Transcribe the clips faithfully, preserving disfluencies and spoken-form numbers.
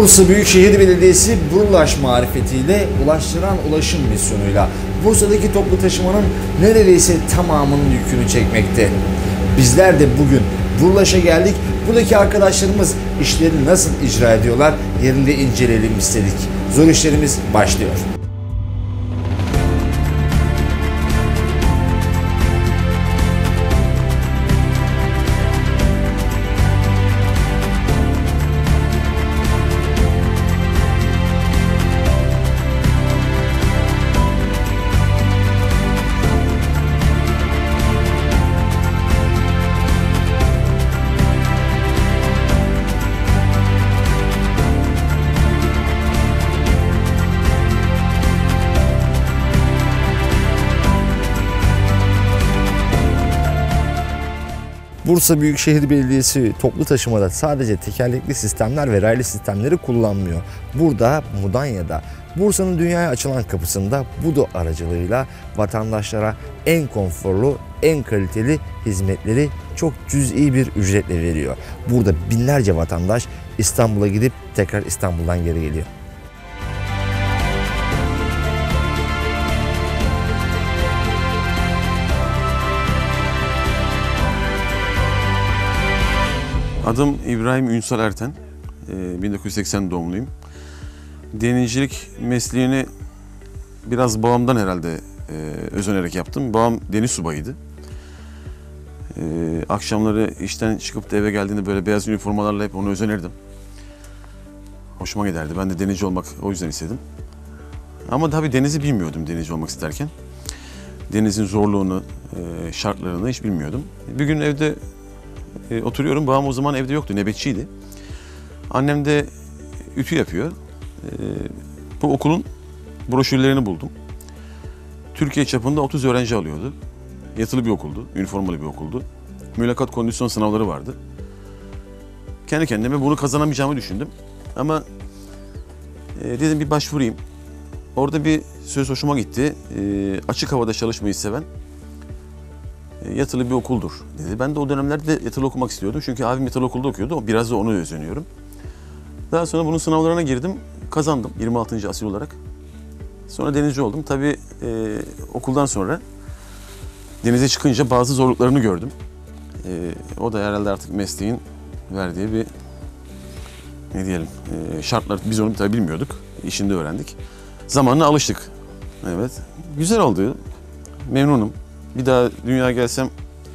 Bursa Büyükşehir Belediyesi Burlaş marifetiyle ulaştıran ulaşım misyonuyla Bursa'daki toplu taşımanın neredeyse tamamının yükünü çekmekte. Bizler de bugün Burlaş'a geldik. Buradaki arkadaşlarımız işlerini nasıl icra ediyorlar yerinde inceleyelim istedik. Zor işlerimiz başlıyor. Bursa Büyükşehir Belediyesi toplu taşımada sadece tekerlekli sistemler ve raylı sistemleri kullanmıyor. Burada, Mudanya'da, Bursa'nın dünyaya açılan kapısında Budo aracılığıyla vatandaşlara en konforlu, en kaliteli hizmetleri çok cüz'i bir ücretle veriyor. Burada binlerce vatandaş İstanbul'a gidip tekrar İstanbul'dan geri geliyor. Adım İbrahim Ünsal Erten, bin dokuz yüz seksen doğumluyum. Denizcilik mesleğini biraz babamdan herhalde özenerek yaptım. Babam deniz subayıydı. Akşamları işten çıkıp da eve geldiğinde böyle beyaz üniformalarla hep onu özenirdim. Hoşuma giderdi. Ben de denizci olmak o yüzden istedim. Ama tabii denizi bilmiyordum denizci olmak isterken. Denizin zorluğunu, şartlarını hiç bilmiyordum. Bir gün evde E, oturuyorum. Babam o zaman evde yoktu. Nöbetçiydi. Annem de ütü yapıyor. E, bu okulun broşürlerini buldum. Türkiye çapında otuz öğrenci alıyordu. Yatılı bir okuldu. Üniformalı bir okuldu. Mülakat kondisyon sınavları vardı. Kendi kendime bunu kazanamayacağımı düşündüm. Ama e, dedim bir başvurayım. Orada bir söz hoşuma gitti. E, açık havada çalışmayı seven yatılı bir okuldur dedi. Ben de o dönemlerde yatılı okumak istiyordum. Çünkü abim yatılı okulda okuyordu. Biraz da onu özeniyorum. Daha sonra bunun sınavlarına girdim. Kazandım yirmi altıncı asil olarak. Sonra denizci oldum. Tabii e, okuldan sonra denize çıkınca bazı zorluklarını gördüm. E, o da herhalde artık mesleğin verdiği bir ne diyelim e, şartlar. Biz onu tabii bilmiyorduk. İşinde öğrendik. Zamanla alıştık. Evet. Güzel oldu. Memnunum. Bir daha dünyaya gelsem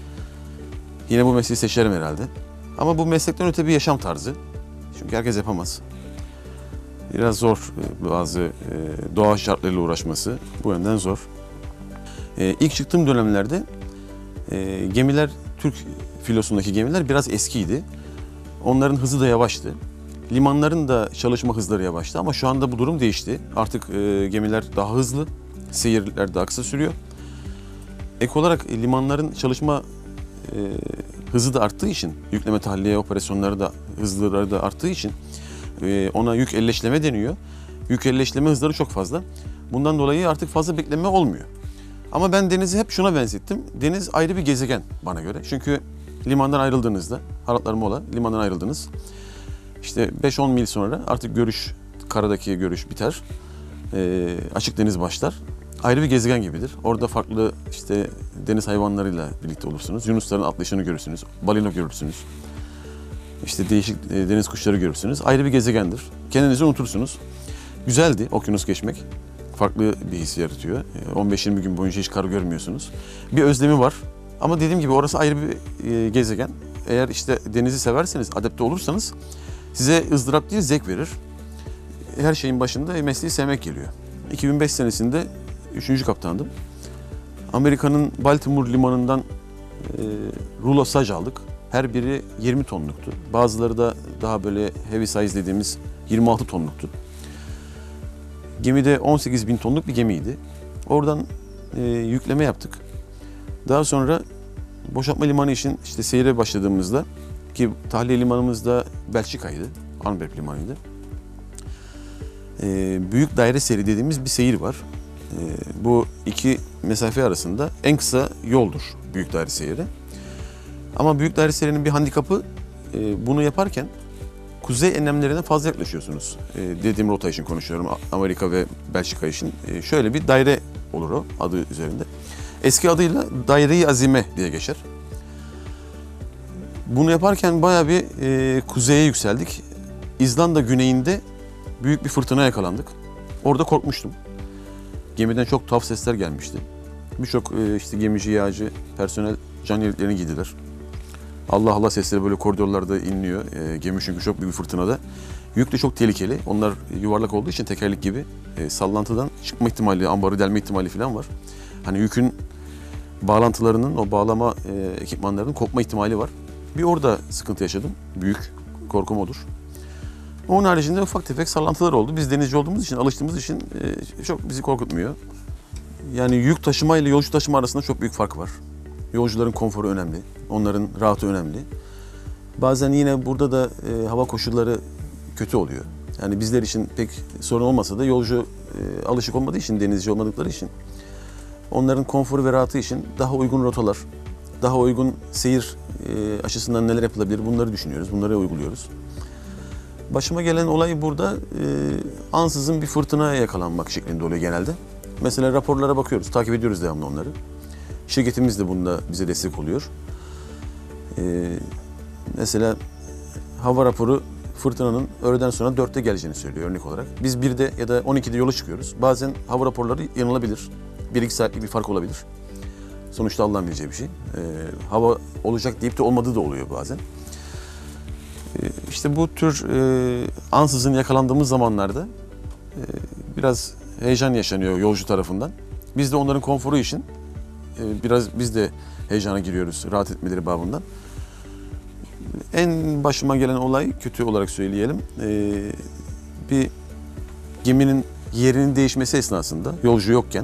yine bu mesleği seçerim herhalde. Ama bu meslekten öte bir yaşam tarzı. Çünkü herkes yapamaz. Biraz zor bazı doğa şartlarıyla uğraşması. Bu yönden zor. İlk çıktığım dönemlerde gemiler, Türk filosundaki gemiler biraz eskiydi. Onların hızı da yavaştı. Limanların da çalışma hızları yavaştı ama şu anda bu durum değişti. Artık gemiler daha hızlı, seyirler daha kısa sürüyor. Ek olarak limanların çalışma e, hızı da arttığı için, yükleme tahliye operasyonları da hızları da arttığı için e, ona yük elleşleme deniyor. Yük elleşleme hızları çok fazla. Bundan dolayı artık fazla bekleme olmuyor. Ama ben denizi hep şuna benzettim. Deniz ayrı bir gezegen bana göre. Çünkü limandan ayrıldığınızda, Haratlar Mola, limandan ayrıldınız. İşte beş on mil sonra artık görüş, karadaki görüş biter. E, açık deniz başlar. Ayrı bir gezegen gibidir. Orada farklı işte deniz hayvanlarıyla birlikte olursunuz. Yunusların atlayışını görürsünüz. Balina görürsünüz. İşte değişik deniz kuşları görürsünüz. Ayrı bir gezegendir. Kendinizi unutursunuz. Güzeldi okyanus geçmek. Farklı bir his yaratıyor. on beş yirmi gün boyunca hiç kar görmüyorsunuz. Bir özlemi var. Ama dediğim gibi orası ayrı bir gezegen. Eğer işte denizi severseniz, adapte olursanız size ızdırap değil zevk verir. Her şeyin başında mesleği sevmek geliyor. iki bin beş senesinde üçüncü kaptandım. Amerika'nın Baltimore limanından e, rulo sac aldık. Her biri yirmi tonluktu. Bazıları da daha böyle heavy size dediğimiz yirmi altı tonluktu. Gemide on sekiz bin tonluk bir gemiydi. Oradan e, yükleme yaptık. Daha sonra boşaltma limanı için işte seyre başladığımızda ki tahliye limanımız da Belçika'ydı. Antwerp limanıydı. E, büyük daire seyri dediğimiz bir seyir var. E, bu iki mesafe arasında en kısa yoldur büyük daire seyri. Ama büyük daire seyrinin bir handikapı e, bunu yaparken kuzey enlemlerine fazla yaklaşıyorsunuz. E, dediğim rota için konuşuyorum. Amerika ve Belçika için. E, şöyle bir daire olur o adı üzerinde. Eski adıyla Daire-i Azime diye geçer. Bunu yaparken bayağı bir e, kuzeye yükseldik. İzlanda güneyinde büyük bir fırtına yakalandık. Orada korkmuştum. Gemiden çok tuhaf sesler gelmişti. Birçok e, işte gemici, yağcı, personel can yeleklerini giydiler. Allah Allah sesleri böyle koridorlarda inliyor. E, gemi çünkü çok büyük bir fırtınada. Yük de çok tehlikeli. Onlar yuvarlak olduğu için tekerlek gibi e, sallantıdan çıkma ihtimali, ambarı delme ihtimali falan var. Hani yükün bağlantılarının, o bağlama e, ekipmanlarının kopma ihtimali var. Bir orada sıkıntı yaşadım. Büyük korkum odur. Onun haricinde ufak tefek sallantılar oldu. Biz denizci olduğumuz için, alıştığımız için e, çok bizi korkutmuyor. Yani yük taşıma ile yolcu taşıma arasında çok büyük fark var. Yolcuların konforu önemli, onların rahatı önemli. Bazen yine burada da e, hava koşulları kötü oluyor. Yani bizler için pek sorun olmasa da yolcu e, alışık olmadığı için, denizci olmadıkları için onların konforu ve rahatı için daha uygun rotalar, daha uygun seyir e, açısından neler yapılabilir bunları düşünüyoruz, bunları uyguluyoruz. Başıma gelen olay burada e, ansızın bir fırtınaya yakalanmak şeklinde oluyor genelde. Mesela raporlara bakıyoruz, takip ediyoruz devamlı onları. Şirketimiz de bunda bize destek oluyor. E, mesela hava raporu fırtınanın öğleden sonra dörtte geleceğini söylüyor örnek olarak. Biz birde ya da on ikide yola çıkıyoruz. Bazen hava raporları yanılabilir. bir iki saatlik bir fark olabilir. Sonuçta Allah'ın bileceği bir şey. E, hava olacak deyip de olmadığı da oluyor bazen. E, işte bu tür e, ansızın yakalandığımız zamanlarda e, biraz heyecan yaşanıyor yolcu tarafından. Biz de onların konforu için e, biraz biz de heyecana giriyoruz rahat etmeleri babından. En başıma gelen olay kötü olarak söyleyelim. E, bir geminin yerinin değişmesi esnasında yolcu yokken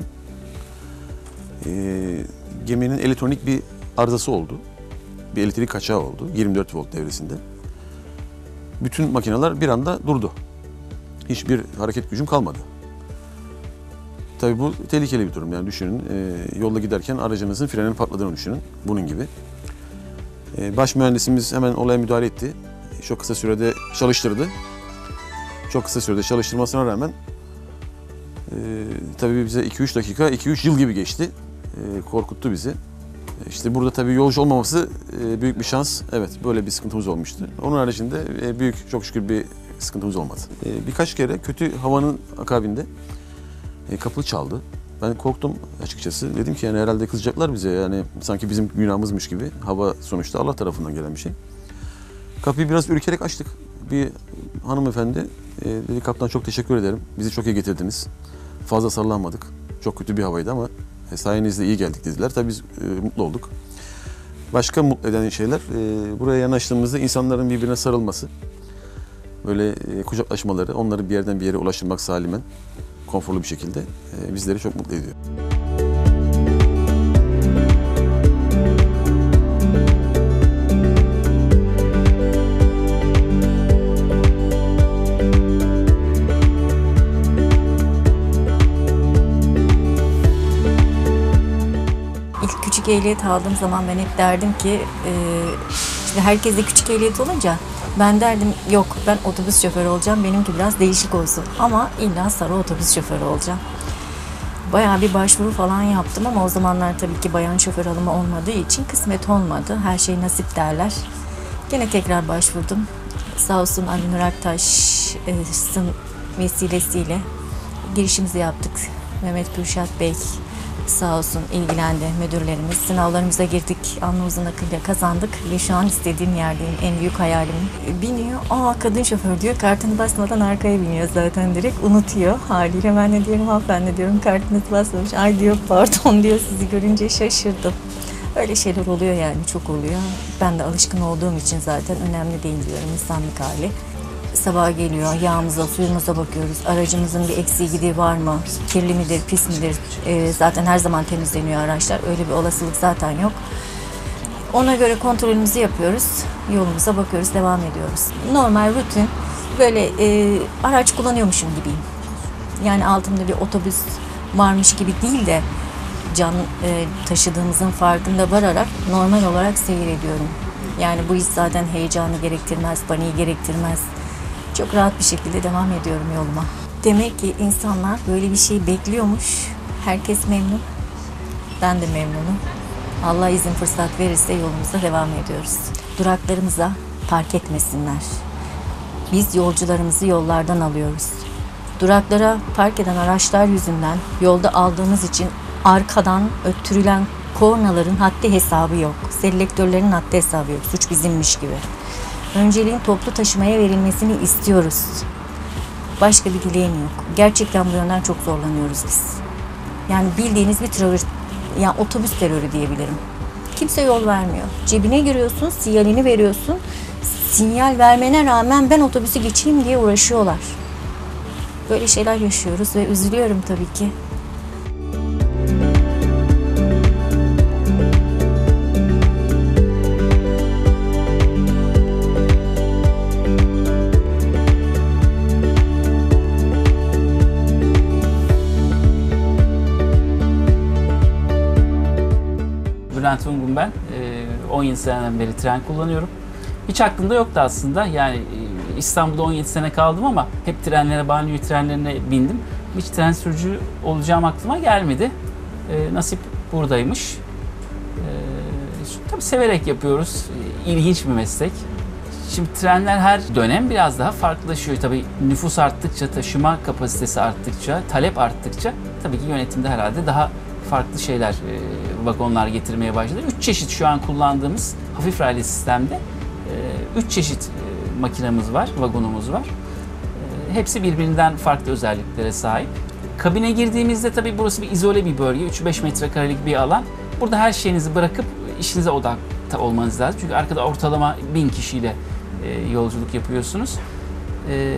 e, geminin elektronik bir arızası oldu. Bir elektrik kaçağı oldu yirmi dört volt devresinde. Bütün makineler bir anda durdu. Hiçbir hareket gücüm kalmadı. Tabii bu tehlikeli bir durum. Yani düşünün e, yolda giderken aracınızın frenin patladığını düşünün. Bunun gibi. E, baş mühendisimiz hemen olaya müdahale etti. Çok kısa sürede çalıştırdı. Çok kısa sürede çalıştırmasına rağmen e, tabii bize iki üç dakika, iki üç yıl gibi geçti. E, korkuttu bizi. E, işte burada tabii yolcu olmaması e, büyük bir şans. Evet, böyle bir sıkıntımız olmuştu. Onun haricinde e, büyük, çok şükür bir sıkıntımız olmadı. E, birkaç kere kötü havanın akabinde e, kapı çaldı. Ben korktum açıkçası. Dedim ki yani herhalde kızacaklar bize. Yani sanki bizim günahımızmış gibi. Hava sonuçta Allah tarafından gelen bir şey. Kapıyı biraz ürkerek açtık. Bir hanımefendi e, dedi kaptan çok teşekkür ederim. Bizi çok iyi getirdiniz. Fazla sallanmadık. Çok kötü bir havaydı ama e, sayenizde iyi geldik dediler. Tabii biz e, mutlu olduk. Başka mutlu eden şeyler e, buraya yanaştığımızda insanların birbirine sarılması. Böyle e, kucaklaşmaları, onları bir yerden bir yere ulaştırmak salimen, konforlu bir şekilde e, bizleri çok mutlu ediyor. İlk küçük ehliyet aldığım zaman ben hep derdim ki, e, işte herkeste küçük ehliyet olunca ben derdim yok ben otobüs şoförü olacağım, benimki biraz değişik olsun ama illa sarı otobüs şoförü olacağım. Bayağı bir başvuru falan yaptım ama o zamanlar tabii ki bayan şoför alımı olmadığı için kısmet olmadı. Her şey nasip derler. Gene tekrar başvurdum. Sağ olsun Ali Nur Aktaş'ın vesilesiyle girişimizi yaptık. Mehmet Kürşat Bey sağ olsun ilgilendi, müdürlerimiz. Sınavlarımıza girdik, alnımızın akıyla kazandık ve şu an istediğim yerdeyim, en büyük hayalim. Biniyor, aa kadın şoför diyor, kartını basmadan arkaya biniyor zaten direkt, unutuyor haliyle. Ben de diyorum hanımefendi diyorum, kartınızı basmamış. Ay diyor pardon diyor, sizi görünce şaşırdım. Öyle şeyler oluyor yani, çok oluyor. Ben de alışkın olduğum için zaten önemli değil diyorum, insanlık hali. Sabah geliyor, yağımıza, suyumuza bakıyoruz. Aracımızın bir eksiği gidiği var mı? Kirli midir, pis midir? Ee, zaten her zaman temizleniyor araçlar. Öyle bir olasılık zaten yok. Ona göre kontrolümüzü yapıyoruz. Yolumuza bakıyoruz, devam ediyoruz. Normal, rutin, böyle e, araç kullanıyormuşum gibiyim. Yani altımda bir otobüs varmış gibi değil de can e, taşıdığımızın farkında vararak normal olarak seyir ediyorum. Yani bu iş zaten heyecanı gerektirmez, paniği gerektirmez. Çok rahat bir şekilde devam ediyorum yoluma. Demek ki insanlar böyle bir şey bekliyormuş. Herkes memnun. Ben de memnunum. Allah izin fırsat verirse yolumuza devam ediyoruz. Duraklarımıza park etmesinler. Biz yolcularımızı yollardan alıyoruz. Duraklara park eden araçlar yüzünden yolda aldığımız için arkadan öttürülen kornaların haddi hesabı yok. Selektörlerin haddi hesabı yok. Suç bizimmiş gibi. Önceliğin toplu taşımaya verilmesini istiyoruz. Başka bir dileğim yok. Gerçekten bu yönden çok zorlanıyoruz biz. Yani bildiğiniz bir terör, yani otobüs terörü diyebilirim. Kimse yol vermiyor. Cebine giriyorsun, sinyalini veriyorsun. Sinyal vermene rağmen ben otobüsü geçeyim diye uğraşıyorlar. Böyle şeyler yaşıyoruz ve üzülüyorum tabii ki. Bülent Ungun ben. on yedi seneden beri tren kullanıyorum. Hiç aklımda yoktu aslında. Yani İstanbul'da on yedi sene kaldım ama hep trenlere, banliyö trenlerine bindim. Hiç tren sürücü olacağım aklıma gelmedi. Nasip buradaymış. Tabii severek yapıyoruz. İlginç bir meslek. Şimdi trenler her dönem biraz daha farklılaşıyor. Tabii nüfus arttıkça, taşıma kapasitesi arttıkça, talep arttıkça tabii ki yönetimde herhalde daha farklı şeyler, e, vagonlar getirmeye başladı. Üç çeşit şu an kullandığımız hafif raylı sistemde e, üç çeşit e, makinamız var, vagonumuz var. E, hepsi birbirinden farklı özelliklere sahip. Kabine girdiğimizde tabii burası bir izole bir bölge, üç beş metrekarelik bir alan. Burada her şeyinizi bırakıp işinize odaklı olmanız lazım. Çünkü arkada ortalama bin kişiyle e, yolculuk yapıyorsunuz. E,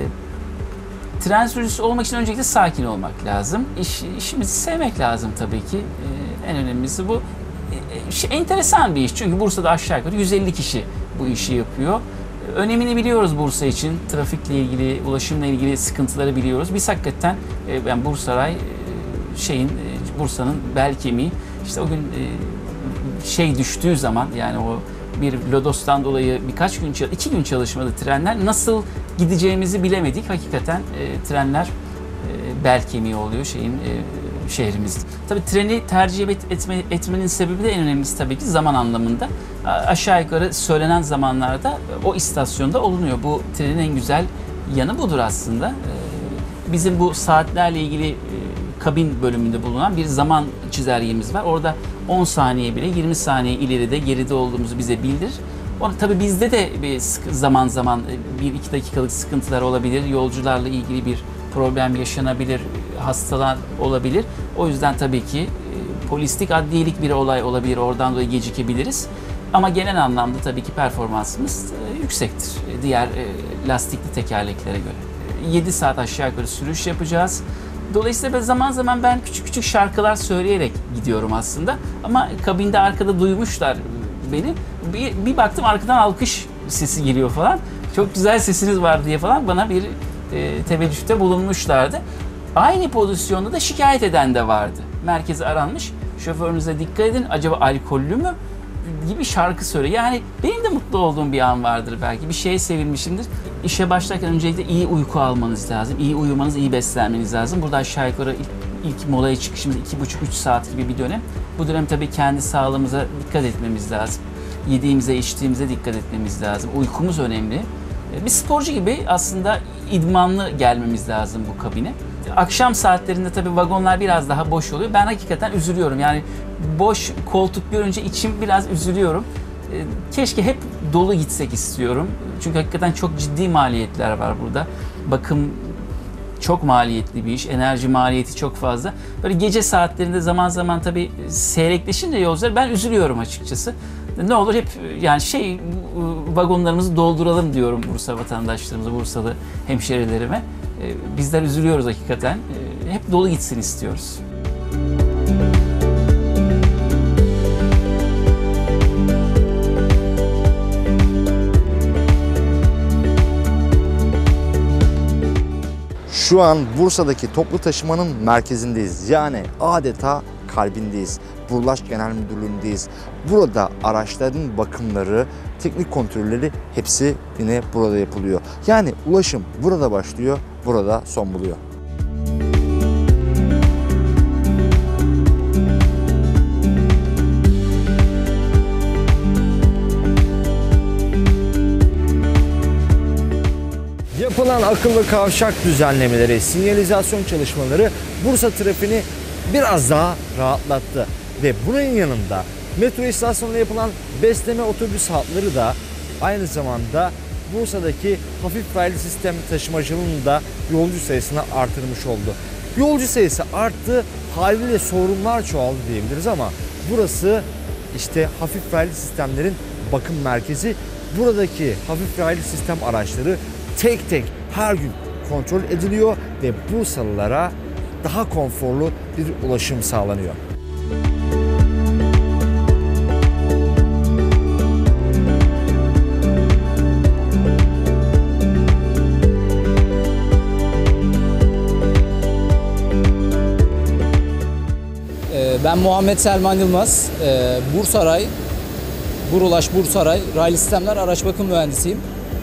Tren sürücüsü olmak için öncelikle sakin olmak lazım. İş, işimizi sevmek lazım tabii ki. Ee, en önemlisi bu. Ee, şey, enteresan bir iş çünkü Bursa'da aşağı yukarı yüz elli kişi bu işi yapıyor. Ee, önemini biliyoruz Bursa için. Trafikle ilgili, ulaşımla ilgili sıkıntıları biliyoruz. Biz hakikaten, e, yani Bursaray e, şeyin, e, Bursa'nın bel kemiği. İşte o gün e, şey düştüğü zaman, yani o bir lodostan dolayı birkaç gün, iki gün çalışmadı trenler. Nasıl gideceğimizi bilemedik. Hakikaten e, trenler e, bel kemiği oluyor şeyin e, şehrimizde. Tabii treni tercih et, etme, etmenin sebebi de en önemlisi tabii ki zaman anlamında. A, aşağı yukarı söylenen zamanlarda o istasyonda olunuyor. Bu trenin en güzel yanı budur aslında. E, bizim bu saatlerle ilgili e, kabin bölümünde bulunan bir zaman çizelgemiz var. Orada on saniye bile yirmi saniye ileride geride olduğumuzu bize bildirir. Onu, tabii bizde de bir zaman zaman bir iki dakikalık sıkıntılar olabilir. Yolcularla ilgili bir problem yaşanabilir, hastalar olabilir. O yüzden tabii ki polislik, adliyelik bir olay olabilir. Oradan dolayı gecikebiliriz. Ama genel anlamda tabii ki performansımız yüksektir diğer lastikli tekerleklere göre. yedi saat aşağı yukarı sürüş yapacağız. Dolayısıyla zaman zaman ben küçük küçük şarkılar söyleyerek gidiyorum aslında. Ama kabinde arkada duymuşlar beni. Bir, bir baktım arkadan alkış sesi geliyor falan. Çok güzel sesiniz var diye falan bana bir e, teveccühte bulunmuşlardı. Aynı pozisyonda da şikayet eden de vardı. Merkeze aranmış. Şoförünüze dikkat edin, acaba alkollü mü? Gibi şarkı söylüyor. Yani benim de mutlu olduğum bir an vardır belki. Bir şeye sevinmişimdir. İşe başlarken öncelikle iyi uyku almanız lazım. İyi uyumanız, iyi beslenmeniz lazım. Burada aşağı yukarı ilk, ilk molaya çıkışımız iki buçuk üç saat gibi bir dönem. Bu dönem tabii kendi sağlığımıza dikkat etmemiz lazım. Yediğimize, içtiğimize dikkat etmemiz lazım. Uykumuz önemli. Bir sporcu gibi aslında idmanlı gelmemiz lazım bu kabine. Akşam saatlerinde tabii vagonlar biraz daha boş oluyor. Ben hakikaten üzülüyorum. Yani boş koltuk görünce içim biraz üzülüyorum. Keşke hep dolu gitsek istiyorum. Çünkü hakikaten çok ciddi maliyetler var burada. Bakım çok maliyetli bir iş. Enerji maliyeti çok fazla. Böyle gece saatlerinde zaman zaman tabii seyrekleşince yolcular, ben üzülüyorum açıkçası. Ne olur hep yani şey vagonlarımızı dolduralım diyorum Bursa vatandaşlarımıza, Bursalı hemşerilerime. Bizler üzülüyoruz hakikaten. Hep dolu gitsin istiyoruz. Şu an Bursa'daki toplu taşımanın merkezindeyiz. Yani adeta kalbindeyiz. Burlaş Genel Müdürlüğü'ndeyiz. Burada araçların bakımları, teknik kontrolleri hepsi yine burada yapılıyor. Yani ulaşım burada başlıyor, burada son buluyor. Yapılan akıllı kavşak düzenlemeleri, sinyalizasyon çalışmaları Bursa trafiğini biraz daha rahatlattı. Ve bunun yanında metro istasyonunda yapılan besleme otobüs hatları da aynı zamanda Bursa'daki hafif raylı sistem taşımacılığının da yolcu sayısını artırmış oldu. Yolcu sayısı arttı, haliyle sorunlar çoğaldı diyebiliriz ama burası işte hafif raylı sistemlerin bakım merkezi. Buradaki hafif raylı sistem araçları tek tek her gün kontrol ediliyor ve Bursalılara daha konforlu bir ulaşım sağlanıyor. Ben Muhammed Selman Yılmaz, Bursaray, Burulaş Bursaray Raylı Sistemler Araç Bakım Mühendisiyim.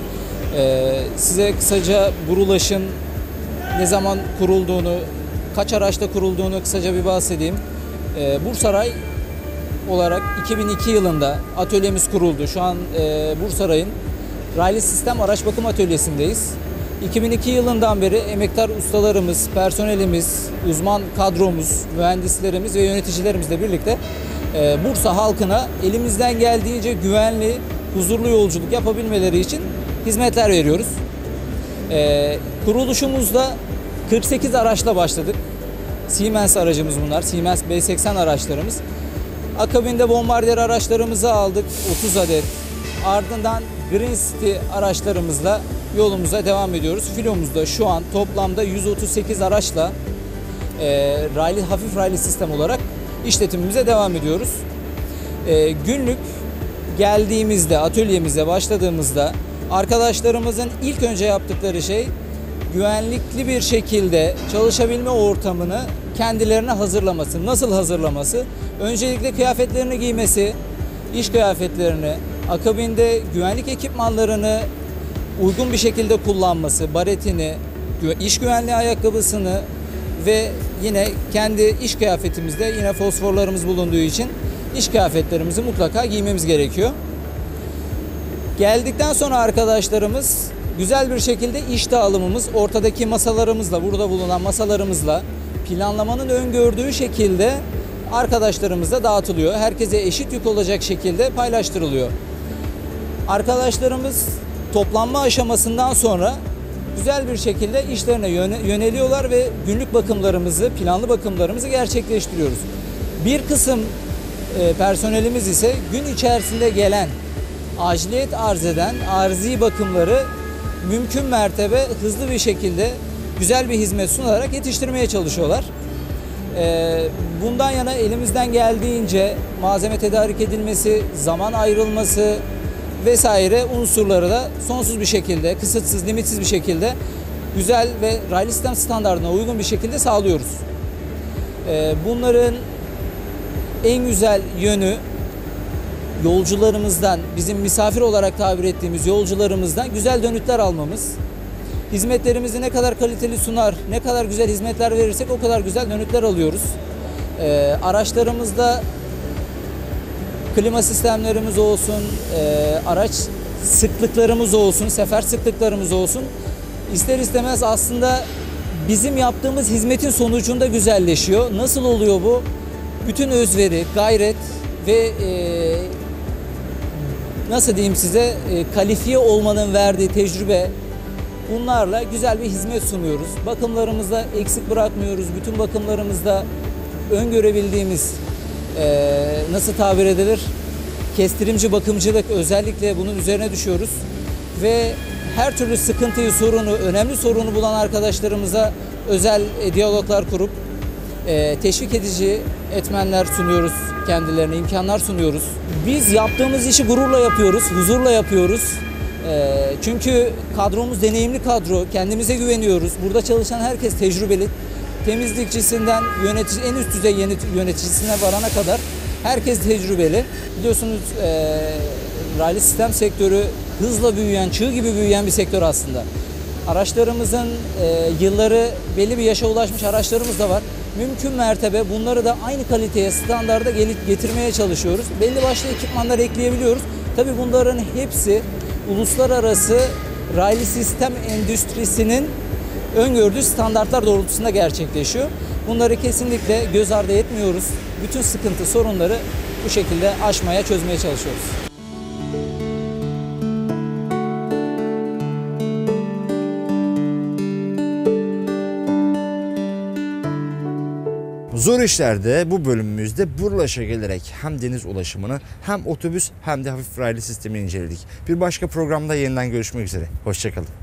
Size kısaca Burulaş'ın ne zaman kurulduğunu, kaç araçta kurulduğunu kısaca bir bahsedeyim. Bursaray olarak iki bin iki yılında atölyemiz kuruldu. Şu an Bursaray'ın Raylı Sistem Araç Bakım Atölyesi'ndeyiz. iki bin iki yılından beri emektar ustalarımız, personelimiz, uzman kadromuz, mühendislerimiz ve yöneticilerimizle birlikte Bursa halkına elimizden geldiğince güvenli, huzurlu yolculuk yapabilmeleri için hizmetler veriyoruz. Kuruluşumuzda kırk sekiz araçla başladık. Siemens aracımız bunlar, Siemens B seksen araçlarımız. Akabinde bombardiyer araçlarımızı aldık, otuz adet. Ardından Green City araçlarımızla yolumuza devam ediyoruz. Filomuzda şu an toplamda yüz otuz sekiz araçla e, raylı, hafif raylı sistem olarak işletimimize devam ediyoruz. E, günlük geldiğimizde, atölyemize başladığımızda arkadaşlarımızın ilk önce yaptıkları şey güvenlikli bir şekilde çalışabilme ortamını kendilerine hazırlaması. Nasıl hazırlaması? Öncelikle kıyafetlerini giymesi, iş kıyafetlerini, akabinde güvenlik ekipmanlarını uygun bir şekilde kullanması, baretini, iş güvenliği ayakkabısını ve yine kendi iş kıyafetimizde yine fosforlarımız bulunduğu için iş kıyafetlerimizi mutlaka giymemiz gerekiyor. Geldikten sonra arkadaşlarımız güzel bir şekilde iş dağılımımız ortadaki masalarımızla, burada bulunan masalarımızla planlamanın öngördüğü şekilde arkadaşlarımızla dağıtılıyor. Herkese eşit yük olacak şekilde paylaştırılıyor. Arkadaşlarımız toplanma aşamasından sonra güzel bir şekilde işlerine yöneliyorlar ve günlük bakımlarımızı, planlı bakımlarımızı gerçekleştiriyoruz. Bir kısım personelimiz ise gün içerisinde gelen, aciliyet arz eden arzi bakımları mümkün mertebe hızlı bir şekilde güzel bir hizmet sunarak yetiştirmeye çalışıyorlar. Bundan yana elimizden geldiğince malzeme tedarik edilmesi, zaman ayrılması vesaire unsurları da sonsuz bir şekilde, kısıtsız, limitsiz bir şekilde güzel ve raylı sistem standartına uygun bir şekilde sağlıyoruz. Bunların en güzel yönü yolcularımızdan, bizim misafir olarak tabir ettiğimiz yolcularımızdan güzel dönütler almamız. Hizmetlerimizi ne kadar kaliteli sunar, ne kadar güzel hizmetler verirsek o kadar güzel dönütler alıyoruz. Ee, araçlarımızda klima sistemlerimiz olsun, e, araç sıklıklarımız olsun, sefer sıklıklarımız olsun. İster istemez aslında bizim yaptığımız hizmetin sonucunda güzelleşiyor. Nasıl oluyor bu? Bütün özveri, gayret ve e, nasıl diyeyim size e, kalifiye olmanın verdiği tecrübe, bunlarla güzel bir hizmet sunuyoruz. Bakımlarımızda eksik bırakmıyoruz. Bütün bakımlarımızda öngörebildiğimiz e, nasıl tabir edilir? Kestirimci bakımcılık, özellikle bunun üzerine düşüyoruz. Ve her türlü sıkıntıyı, sorunu, önemli sorunu bulan arkadaşlarımıza özel e, diyaloglar kurup e, teşvik edici etmenler sunuyoruz kendilerine, imkanlar sunuyoruz. Biz yaptığımız işi gururla yapıyoruz, huzurla yapıyoruz. E, çünkü kadromuz deneyimli kadro, kendimize güveniyoruz. Burada çalışan herkes tecrübeli. temizlikçisinden yönetici, en üst düzey yöneticisine varana kadar herkes tecrübeli. Biliyorsunuz e, raylı sistem sektörü hızla büyüyen, çığ gibi büyüyen bir sektör aslında. Araçlarımızın e, yılları belli bir yaşa ulaşmış araçlarımız da var. Mümkün mertebe bunları da aynı kaliteye, standarda getirmeye çalışıyoruz. Belli başlı ekipmanlar ekleyebiliyoruz. Tabii bunların hepsi uluslararası raylı sistem endüstrisinin öngördüğü standartlar doğrultusunda gerçekleşiyor. Bunları kesinlikle göz ardı etmiyoruz. Bütün sıkıntı, sorunları bu şekilde aşmaya, çözmeye çalışıyoruz. Zor işlerde bu bölümümüzde Burlaş'a gelerek hem deniz ulaşımını hem otobüs hem de hafif raylı sistemi inceledik. Bir başka programda yeniden görüşmek üzere. Hoşça kalın.